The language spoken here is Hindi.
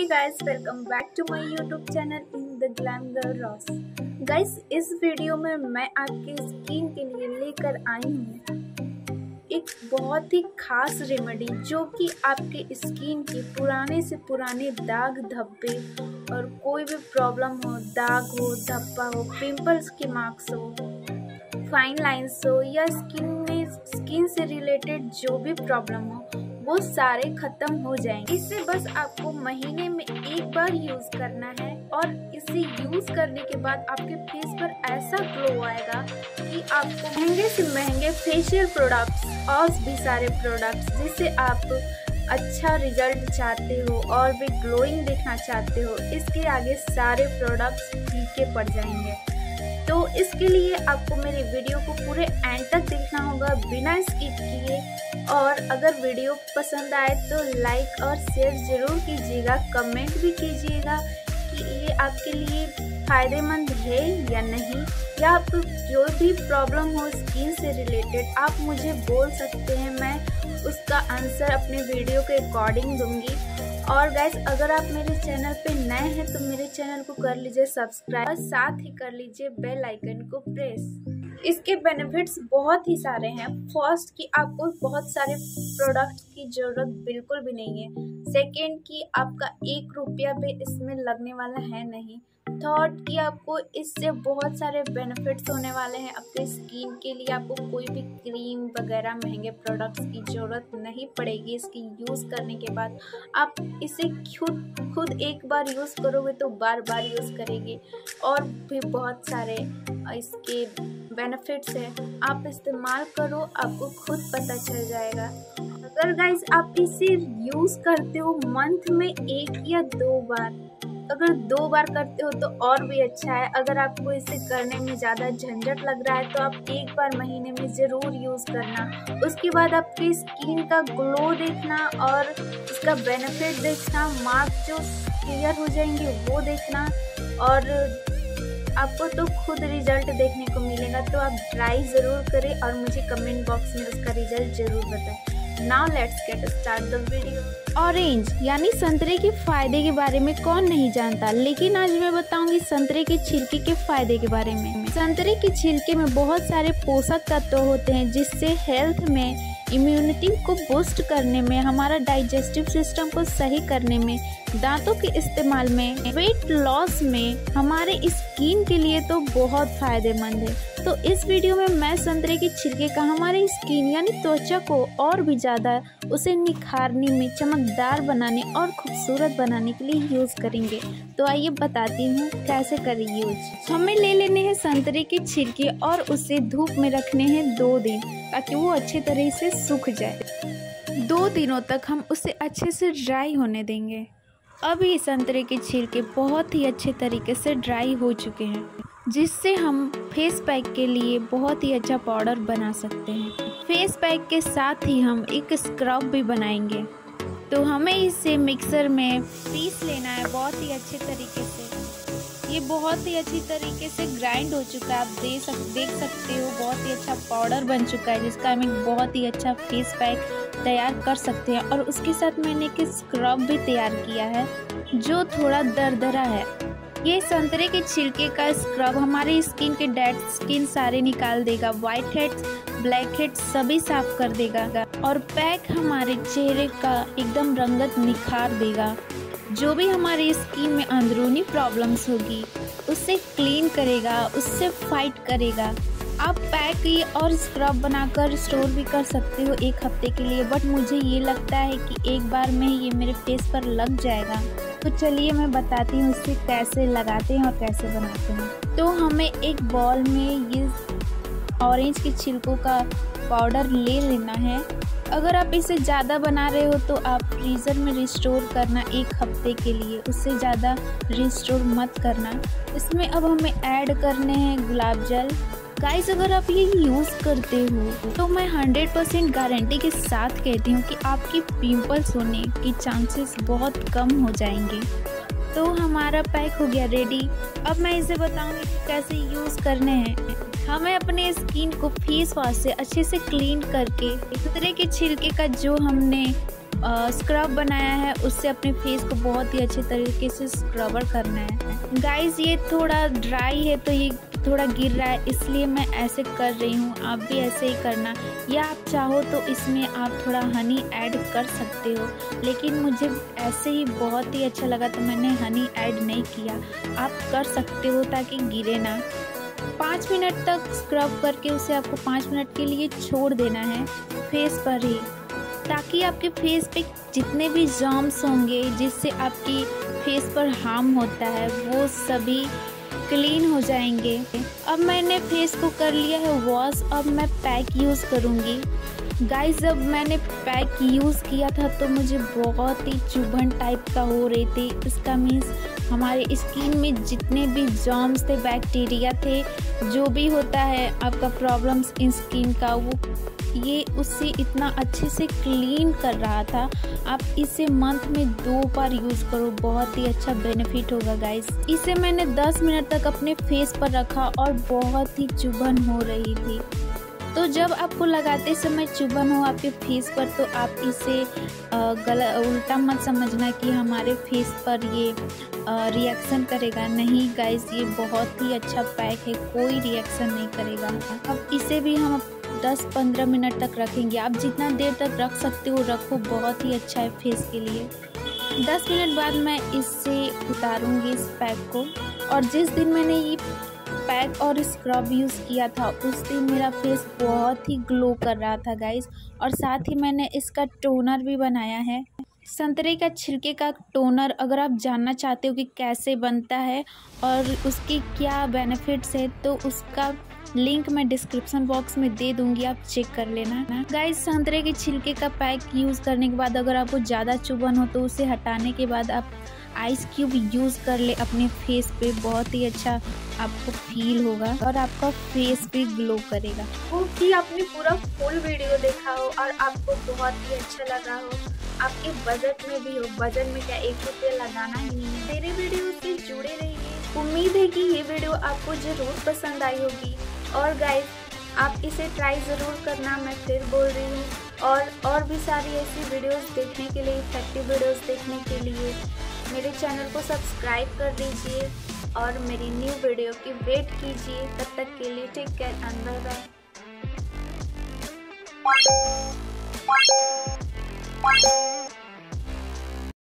guys, welcome back to my YouTube channel in the Glam Girl Ross। Guys, इस वीडियो में मैं आपके स्किन के लिए लेकर आई हूँ एक बहुत ही खास रेमेडी जो कि आपके स्किन के पुराने से पुराने दाग धब्बे और कोई भी प्रॉब्लम हो, दाग हो, धब्बा हो, पिंपल्स के मार्क्स हो, फाइन लाइंस हो या स्किन से रिलेटेड जो भी प्रॉब्लम हो वो सारे खत्म हो जाएंगे। इसे बस आपको महीने में एक बार यूज करना है और इसे यूज करने के बाद आपके फेस पर ऐसा ग्लो आएगा कि आपको महंगे से महंगे फेशियल प्रोडक्ट्स और भी सारे प्रोडक्ट्स जिससे आप अच्छा रिजल्ट चाहते हो और भी ग्लोइंग दिखना चाहते हो, इसके आगे सारे प्रोडक्ट्स फीके पड़ जाएंगे। तो इसके लिए आपको मेरे वीडियो को पूरे एंड तक देखना होगा बिना स्किप किए। और अगर वीडियो पसंद आए तो लाइक और शेयर ज़रूर कीजिएगा, कमेंट भी कीजिएगा कि ये आपके लिए फ़ायदेमंद है या नहीं, या आप जो भी प्रॉब्लम हो स्किन से रिलेटेड आप मुझे बोल सकते हैं, मैं उसका आंसर अपने वीडियो के अकॉर्डिंग दूंगी। और गाइस, अगर आप मेरे चैनल पे नए हैं तो मेरे चैनल को कर लीजिए सब्सक्राइब और साथ ही कर लीजिए बेल आइकन को प्रेस। इसके बेनिफिट्स बहुत ही सारे हैं। फर्स्ट कि आपको बहुत सारे प्रोडक्ट्स की ज़रूरत बिल्कुल भी नहीं है। सेकेंड कि आपका 1 रुपया भी इसमें लगने वाला है नहीं। थर्ड कि आपको इससे बहुत सारे बेनिफिट्स होने वाले हैं आपके स्किन के लिए। आपको कोई भी क्रीम वगैरह महंगे प्रोडक्ट्स की ज़रूरत नहीं पड़ेगी इसकी यूज़ करने के बाद। आप इसे खुद एक बार यूज़ करोगे तो बार बार यूज़ करेंगे। और भी बहुत सारे इसके बेनिफिट्स हैं, आप इस्तेमाल करो, आपको खुद पता चल जाएगा। अगर गाइस आप इसे यूज़ करते हो मंथ में 1 या 2 बार, अगर 2 बार करते हो तो और भी अच्छा है। अगर आपको इसे करने में ज़्यादा झंझट लग रहा है तो आप 1 बार महीने में ज़रूर यूज़ करना। उसके बाद आपकी स्किन का ग्लो देखना और इसका बेनिफिट देखना, मार्क्स जो क्लियर हो जाएंगे वो देखना, और आपको तो खुद रिजल्ट देखने को मिलेगा। तो आप ट्राई ज़रूर करें और मुझे कमेंट बॉक्स में उसका रिजल्ट ज़रूर बताएं। Now let's get start the video. Orange यानी संतरे के फायदे के बारे में कौन नहीं जानता, लेकिन आज मैं बताऊंगी संतरे के छिलके के फायदे के बारे में। संतरे के छिलके में बहुत सारे पोषक तत्व होते हैं जिससे हेल्थ में, इम्यूनिटी को बूस्ट करने में, हमारा डाइजेस्टिव सिस्टम को सही करने में, दांतों के इस्तेमाल में, वेट लॉस में, हमारे स्किन के लिए तो बहुत फायदेमंद है। तो इस वीडियो में मैं संतरे के छिलके का हमारे स्किन यानी त्वचा को और भी ज़्यादा उसे निखारने में, चमकदार बनाने और खूबसूरत बनाने के लिए यूज़ करेंगे। तो आइए बताती हूँ कैसे करें यूज। हमें ले लेने हैं संतरे के छिलके और उसे धूप में रखने हैं 2 दिन ताकि वो अच्छे तरह से सूख जाए। 2 दिनों तक हम उसे अच्छे से ड्राई होने देंगे। अब ये संतरे के छिलके बहुत ही अच्छे तरीके से ड्राई हो चुके हैं, जिससे हम फेस पैक के लिए बहुत ही अच्छा पाउडर बना सकते हैं। फेस पैक के साथ ही हम एक स्क्रब भी बनाएंगे। तो हमें इसे मिक्सर में पीस लेना है बहुत ही अच्छे तरीके से। ये बहुत ही अच्छी तरीके से ग्राइंड हो चुका है, आप देख सकते हो बहुत ही अच्छा पाउडर बन चुका है, जिसका हम एक बहुत ही अच्छा फेस पैक तैयार कर सकते हैं। और उसके साथ मैंने एक स्क्रब भी तैयार किया है जो थोड़ा दरदरा है। ये संतरे के छिलके का स्क्रब हमारे स्किन के डेड स्किन सारे निकाल देगा, वाइट हेड्स, ब्लैक हेड्स सभी साफ कर देगा, और पैक हमारे चेहरे का एकदम रंगत निखार देगा। जो भी हमारी स्किन में अंदरूनी प्रॉब्लम्स होगी उससे क्लीन करेगा, उससे फाइट करेगा। आप पैक और स्क्रब बनाकर स्टोर भी कर सकते हो 1 हफ्ते के लिए, बट मुझे ये लगता है कि एक बार में ये मेरे फेस पर लग जाएगा। तो चलिए मैं बताती हूँ इसे कैसे लगाते हैं और कैसे बनाते हैं। तो हमें एक बॉल में ये ऑरेंज के छिलकों का पाउडर ले लेना है। अगर आप इसे ज़्यादा बना रहे हो तो आप फ्रीज़र में स्टोर करना 1 हफ्ते के लिए, उससे ज़्यादा स्टोर मत करना। इसमें अब हमें ऐड करने हैं गुलाब जल। गाइस, अगर आप ये यूज़ करते हो तो मैं 100% गारंटी के साथ कहती हूँ कि आपकी पिंपल्स होने की चांसेस बहुत कम हो जाएंगे। तो हमारा पैक हो गया रेडी। अब मैं इसे बताऊँगी कि कैसे यूज़ करने हैं। हमें अपने स्किन को फेस वॉश से अच्छे से क्लीन करके संतरे के छिलके का जो हमने स्क्रब बनाया है उससे अपने फेस को बहुत ही अच्छे तरीके से स्क्रबर करना है। गाइस ये थोड़ा ड्राई है तो ये थोड़ा गिर रहा है, इसलिए मैं ऐसे कर रही हूँ। आप भी ऐसे ही करना, या आप चाहो तो इसमें आप थोड़ा हनी ऐड कर सकते हो, लेकिन मुझे ऐसे ही बहुत ही अच्छा लगा तो मैंने हनी ऐड नहीं किया। आप कर सकते हो ताकि गिरे ना। 5 मिनट तक स्क्रब करके उसे आपको 5 मिनट के लिए छोड़ देना है फेस पर ही, ताकि आपके फेस पे जितने भी जर्म्स होंगे जिससे आपकी फेस पर हार्म होता है वो सभी क्लीन हो जाएंगे। अब मैंने फेस को कर लिया है वॉश, अब मैं पैक यूज़ करूँगी। गाइस जब मैंने पैक यूज़ किया था तो मुझे बहुत ही चुभन टाइप का हो रही थी। इसका मीन्स हमारे स्किन में जितने भी जर्म्स थे, बैक्टीरिया थे, जो भी होता है आपका प्रॉब्लम्स इन स्किन का, वो ये उससे इतना अच्छे से क्लीन कर रहा था। आप इसे मंथ में 2 बार यूज़ करो, बहुत ही अच्छा बेनिफिट होगा गाइस। इसे मैंने 10 मिनट तक अपने फेस पर रखा और बहुत ही चुभन हो रही थी। तो जब आपको लगाते समय चुभन हो आपके फेस पर तो आप इसे उल्टा मत समझना कि हमारे फेस पर ये रिएक्शन करेगा। नहीं गाइस, ये बहुत ही अच्छा पैक है, कोई रिएक्शन नहीं करेगा। अब इसे भी हम 10-15 मिनट तक रखेंगे। आप जितना देर तक रख सकते हो रखो, बहुत ही अच्छा है फेस के लिए। 10 मिनट बाद मैं इससे उतारूंगी इस पैक को। और जिस दिन मैंने ये पैक और स्क्रब यूज़ किया था उस दिन मेरा फेस बहुत ही ग्लो कर रहा था गाइस। और साथ ही मैंने इसका टोनर भी बनाया है, संतरे का छिलके का टोनर। अगर आप जानना चाहते हो कि कैसे बनता है और उसके क्या बेनिफिट्स है तो उसका लिंक मैं डिस्क्रिप्शन बॉक्स में दे दूंगी, आप चेक कर लेना गाइस। संतरे के छिलके का पैक यूज़ करने के बाद अगर आपको ज़्यादा चुभन हो तो उसे हटाने के बाद आप आइस क्यूब यूज़ कर ले अपने फेस पे, बहुत ही अच्छा आपको फील होगा और आपका फेस भी ग्लो करेगा। वो कि आपने पूरा फुल वीडियो देखा हो और आपको बहुत ही अच्छा लगा हो, आपके बजट में भी हो। बजट में क्या, 1 रुपया लगाना ही नहीं है। मेरे वीडियो से जुड़े रहिए। उम्मीद है कि ये वीडियो आपको ज़रूर पसंद आई होगी। और गाइस आप इसे ट्राई ज़रूर करना, मैं फिर बोल रही हूँ। और भी सारी ऐसी वीडियोस देखने के लिए, इफेक्टिव वीडियोस देखने के लिए मेरे चैनल को सब्सक्राइब कर दीजिए और मेरी न्यू वीडियो की वेट कीजिए। तब तक के लिए take care and bye bye.